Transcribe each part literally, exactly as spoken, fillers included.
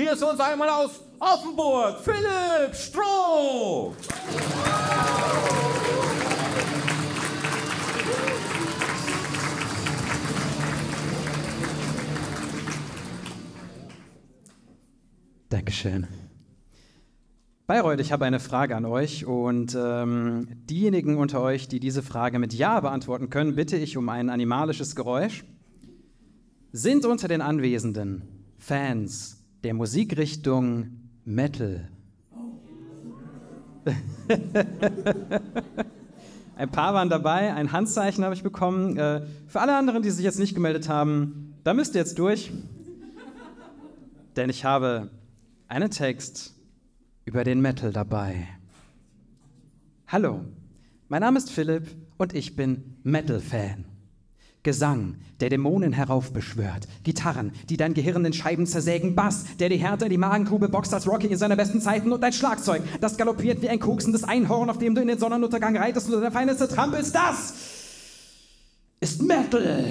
Hier ist uns einmal aus Offenburg, Philipp Stroh. Dankeschön. Bayreuth, ich habe eine Frage an euch und ähm, diejenigen unter euch, die diese Frage mit Ja beantworten können, bitte ich um ein animalisches Geräusch. Sind unter den Anwesenden Fans der Musikrichtung Metal? Ein paar waren dabei, ein Handzeichen habe ich bekommen. Äh, für alle anderen, die sich jetzt nicht gemeldet haben, da müsst ihr jetzt durch. Denn ich habe einen Text über den Metal dabei. Hallo, mein Name ist Philipp und ich bin Metal-Fan. Gesang, der Dämonen heraufbeschwört. Gitarren, die dein Gehirn in Scheiben zersägen. Bass, der die Härte in die Magengrube boxt als Rocky in seiner besten Zeiten. Und ein Schlagzeug, das galoppiert wie ein koksendes Einhorn, auf dem du in den Sonnenuntergang reitest und der Feindeste trampelst. Das ist Metal.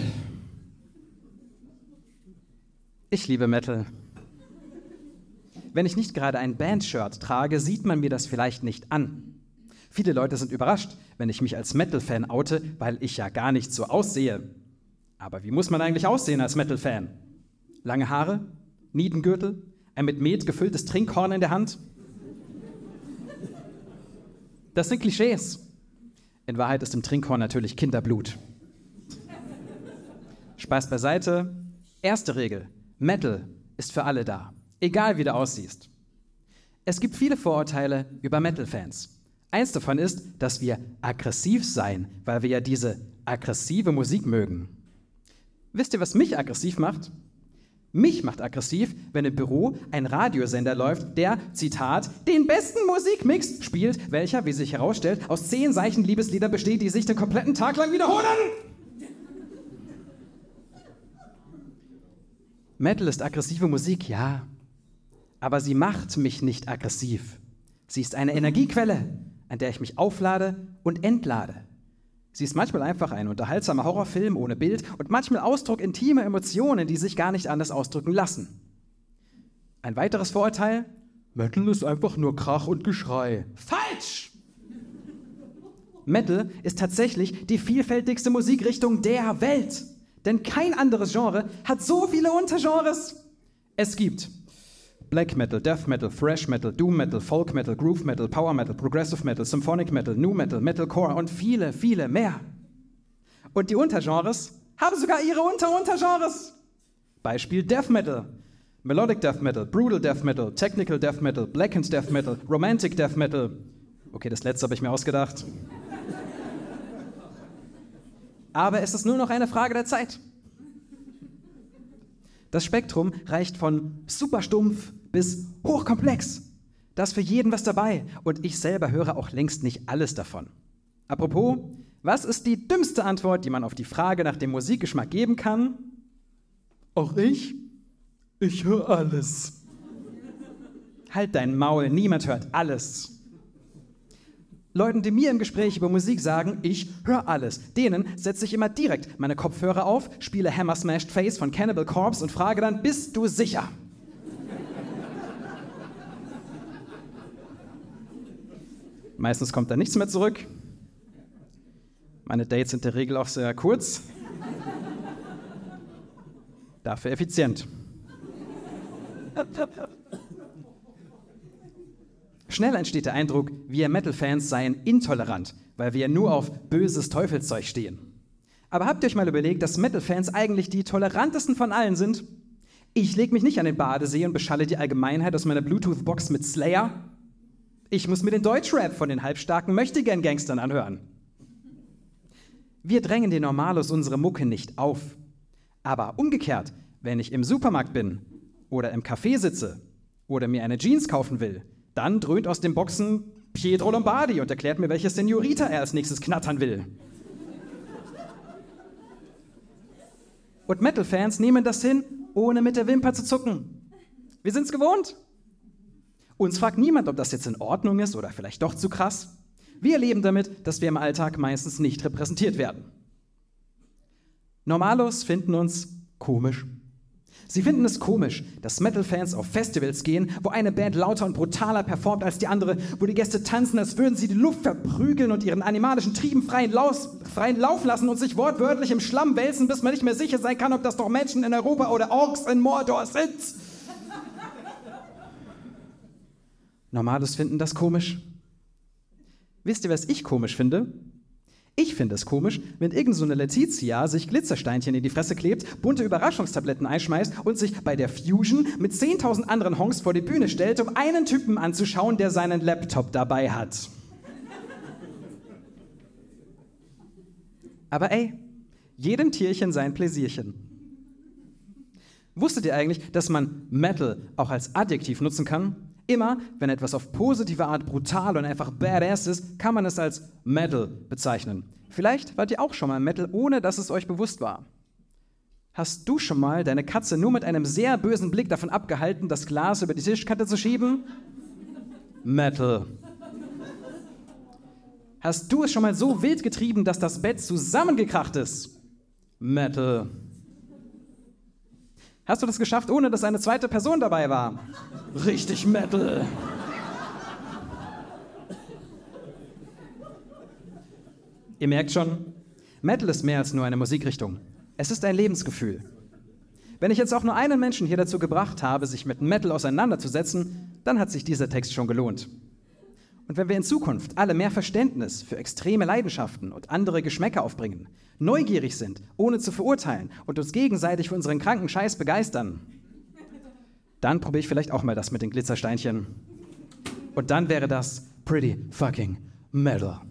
Ich liebe Metal. Wenn ich nicht gerade ein Bandshirt trage, sieht man mir das vielleicht nicht an. Viele Leute sind überrascht, wenn ich mich als Metal-Fan oute, weil ich ja gar nicht so aussehe. Aber wie muss man eigentlich aussehen als Metal-Fan? Lange Haare, Nietengürtel, ein mit Met gefülltes Trinkhorn in der Hand? Das sind Klischees. In Wahrheit ist im Trinkhorn natürlich Kinderblut. Spaß beiseite. Erste Regel: Metal ist für alle da. Egal wie du aussiehst. Es gibt viele Vorurteile über Metal-Fans. Eins davon ist, dass wir aggressiv seien, weil wir ja diese aggressive Musik mögen. Wisst ihr, was mich aggressiv macht? Mich macht aggressiv, wenn im Büro ein Radiosender läuft, der, Zitat, den besten Musikmix spielt, welcher, wie sich herausstellt, aus zehn seichten Liebesliedern besteht, die sich den kompletten Tag lang wiederholen. Metal ist aggressive Musik, ja. Aber sie macht mich nicht aggressiv. Sie ist eine Energiequelle, an der ich mich auflade und entlade. Sie ist manchmal einfach ein unterhaltsamer Horrorfilm ohne Bild und manchmal Ausdruck intimer Emotionen, die sich gar nicht anders ausdrücken lassen. Ein weiteres Vorurteil: Metal ist einfach nur Krach und Geschrei. Falsch! Metal ist tatsächlich die vielfältigste Musikrichtung der Welt. Denn kein anderes Genre hat so viele Untergenres. Es gibt Black Metal, Death Metal, Thrash Metal, Doom Metal, Folk Metal, Groove Metal, Power Metal, Progressive Metal, Symphonic Metal, Nu Metal, Metalcore und viele, viele mehr. Und die Untergenres haben sogar ihre Unter-Untergenres. Beispiel Death Metal, Melodic Death Metal, Brutal Death Metal, Technical Death Metal, Blackened Death Metal, Romantic Death Metal. Okay, das letzte habe ich mir ausgedacht. Aber es ist nur noch eine Frage der Zeit. Das Spektrum reicht von super stumpf bis hochkomplex. Da ist für jeden was dabei und ich selber höre auch längst nicht alles davon. Apropos, was ist die dümmste Antwort, die man auf die Frage nach dem Musikgeschmack geben kann? Auch ich? Ich höre alles. Halt dein Maul, niemand hört alles. Leuten, die mir im Gespräch über Musik sagen, ich höre alles, denen setze ich immer direkt meine Kopfhörer auf, spiele Hammer Smashed Face von Cannibal Corpse und frage dann, bist du sicher? Meistens kommt da nichts mehr zurück. Meine Dates sind in der Regel auch sehr kurz. Dafür effizient. Schnell entsteht der Eindruck, wir Metal-Fans seien intolerant, weil wir nur auf böses Teufelszeug stehen. Aber habt ihr euch mal überlegt, dass Metal-Fans eigentlich die tolerantesten von allen sind? Ich leg mich nicht an den Badesee und beschalle die Allgemeinheit aus meiner Bluetooth-Box mit Slayer. Ich muss mir den Deutschrap von den halbstarken Möchtegern-Gangstern anhören. Wir drängen den Normalos unsere Mucke nicht auf. Aber umgekehrt, wenn ich im Supermarkt bin oder im Café sitze oder mir eine Jeans kaufen will, dann dröhnt aus den Boxen Pietro Lombardi und erklärt mir, welche Senorita er als nächstes knattern will. Und Metal-Fans nehmen das hin, ohne mit der Wimper zu zucken. Wir sind's gewohnt. Uns fragt niemand, ob das jetzt in Ordnung ist oder vielleicht doch zu krass. Wir leben damit, dass wir im Alltag meistens nicht repräsentiert werden. Normalos finden uns komisch. Sie finden es komisch, dass Metal-Fans auf Festivals gehen, wo eine Band lauter und brutaler performt als die andere, wo die Gäste tanzen, als würden sie die Luft verprügeln und ihren animalischen Trieben freien, Laus, freien Lauf lassen und sich wortwörtlich im Schlamm wälzen, bis man nicht mehr sicher sein kann, ob das doch Menschen in Europa oder Orks in Mordor sind. Normalos finden das komisch. Wisst ihr, was ich komisch finde? Ich finde es komisch, wenn irgend so eine Letizia sich Glitzersteinchen in die Fresse klebt, bunte Überraschungstabletten einschmeißt und sich bei der Fusion mit zehntausend anderen Honks vor die Bühne stellt, um einen Typen anzuschauen, der seinen Laptop dabei hat. Aber ey, jedem Tierchen sein Pläsierchen. Wusstet ihr eigentlich, dass man Metal auch als Adjektiv nutzen kann? Immer, wenn etwas auf positive Art brutal und einfach badass ist, kann man es als Metal bezeichnen. Vielleicht wart ihr auch schon mal Metal, ohne dass es euch bewusst war. Hast du schon mal deine Katze nur mit einem sehr bösen Blick davon abgehalten, das Glas über die Tischkante zu schieben? Metal. Hast du es schon mal so wild getrieben, dass das Bett zusammengekracht ist? Metal. Hast du das geschafft, ohne dass eine zweite Person dabei war? Richtig Metal. Ihr merkt schon, Metal ist mehr als nur eine Musikrichtung. Es ist ein Lebensgefühl. Wenn ich jetzt auch nur einen Menschen hier dazu gebracht habe, sich mit Metal auseinanderzusetzen, dann hat sich dieser Text schon gelohnt. Und wenn wir in Zukunft alle mehr Verständnis für extreme Leidenschaften und andere Geschmäcker aufbringen, neugierig sind, ohne zu verurteilen und uns gegenseitig für unseren kranken Scheiß begeistern, dann probiere ich vielleicht auch mal das mit den Glitzersteinchen. Und dann wäre das pretty fucking metal.